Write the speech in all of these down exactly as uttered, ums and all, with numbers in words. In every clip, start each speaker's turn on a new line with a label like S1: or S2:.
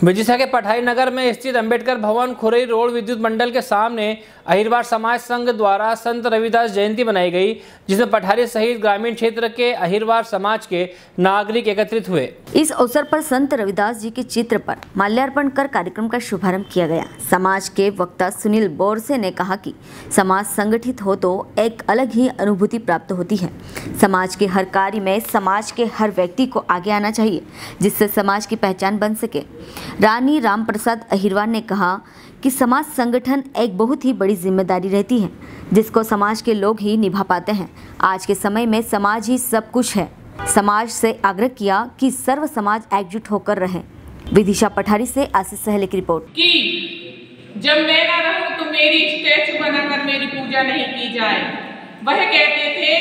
S1: विदिशा के पठारी नगर में स्थित अंबेडकर भवन खुरई रोड विद्युत मंडल के सामने अहिरवार समाज संघ द्वारा संत रविदास जयंती मनाई गई, जिसमें पठारी सहित ग्रामीण क्षेत्र के अहिरवार समाज के नागरिक एकत्रित हुए।
S2: इस अवसर पर संत रविदास जी के चित्र पर माल्यार्पण कर कार्यक्रम का शुभारंभ किया गया। समाज के वक्ता सुनील बोरसे ने कहा कि समाज संगठित हो तो एक अलग ही अनुभूति प्राप्त होती है। समाज के हर कार्य में समाज के हर व्यक्ति को आगे आना चाहिए, जिससे समाज की पहचान बन सके। रानी रामप्रसाद अहिरवार ने कहा कि समाज संगठन एक बहुत ही बड़ी जिम्मेदारी रहती है, जिसको समाज के लोग ही निभा पाते हैं। आज के समय में समाज ही सब कुछ है। समाज से आग्रह किया कि सर्व समाज एकजुट होकर रहे। विदिशा पठारी से आशीष सहले की रिपोर्ट।
S3: कि जब मैं ना रहूं तो मेरी स्टैचू बनाकर मेरी पूजा नहीं की जाए। वह कहते थे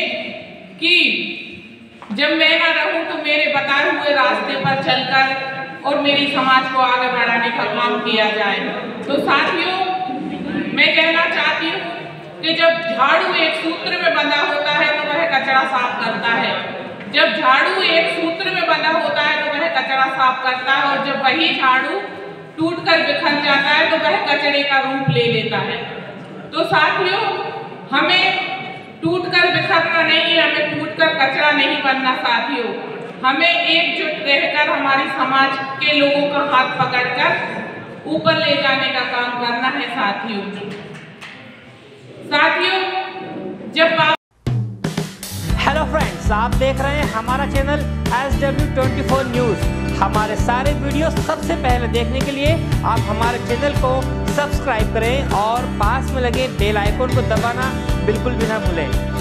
S3: कि जब मैं ना रहूं तो मेरे बताए हुए रास्ते पर चलकर और मेरी समाज को आगे बढ़ाने का काम किया जाए। तो साथियों, मैं कहना चाहती हूँ कि जब झाड़ू एक सूत्र में बंधा होता है तो वह कचरा साफ करता है। जब झाड़ू एक सूत्र में बंधा होता है तो वह कचरा साफ करता है, और जब वही झाड़ू टूटकर बिखर जाता है तो वह कचरे का रूप ले लेता है। तो साथियों, हमें टूटकर बिखरना नहीं, हमें टूटकर कचरा नहीं बनना। साथियों, हमें एकजुट रहकर हमारे समाज के लोगों का हाथ पकड़कर ऊपर ले जाने का काम करना है। साथियों साथियों जब
S1: हेलो फ्रेंड्स, आप देख रहे हैं हमारा channel S W twenty four news. हमारे सारे वीडियो सबसे पहले देखने के लिए आप हमारे चैनल को सब्सक्राइब करें और पास में लगे बेल आइकन को दबाना बिल्कुल भी ना भूलें।